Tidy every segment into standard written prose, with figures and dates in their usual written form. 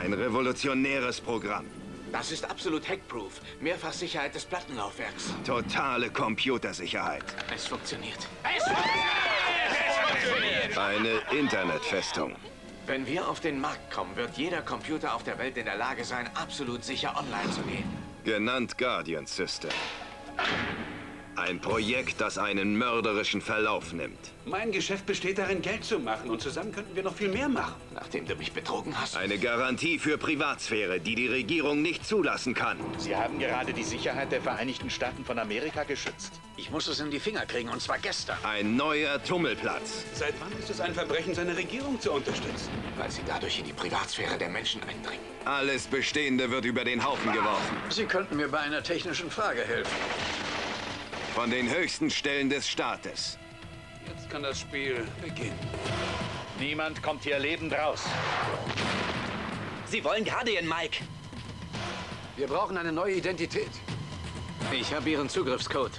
Ein revolutionäres Programm. Das ist absolut hackproof. Mehrfachsicherheit des Plattenlaufwerks. Totale Computersicherheit. Es funktioniert. Es funktioniert! Eine Internetfestung. Wenn wir auf den Markt kommen, wird jeder Computer auf der Welt in der Lage sein, absolut sicher online zu gehen. Genannt Guardian System. Ein Projekt, das einen mörderischen Verlauf nimmt. Mein Geschäft besteht darin, Geld zu machen. Und zusammen könnten wir noch viel mehr machen. Nachdem du mich betrogen hast? Eine Garantie für Privatsphäre, die die Regierung nicht zulassen kann. Sie haben gerade die Sicherheit der Vereinigten Staaten von Amerika geschützt. Ich muss es in die Finger kriegen, und zwar gestern. Ein neuer Tummelplatz. Seit wann ist es ein Verbrechen, seine Regierung zu unterstützen? Weil sie dadurch in die Privatsphäre der Menschen eindringen. Alles Bestehende wird über den Haufen geworfen. Sie könnten mir bei einer technischen Frage helfen. Von den höchsten Stellen des Staates. Jetzt kann das Spiel beginnen. Niemand kommt hier lebend raus. Sie wollen Guardian, Mike. Wir brauchen eine neue Identität. Ich habe Ihren Zugriffscode.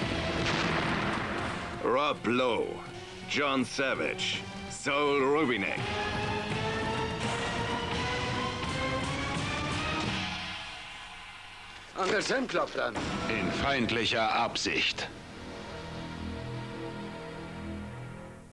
Rob Lowe, John Savage, Saul Rubinek. Onkel Sam klopft an. In feindlicher Absicht.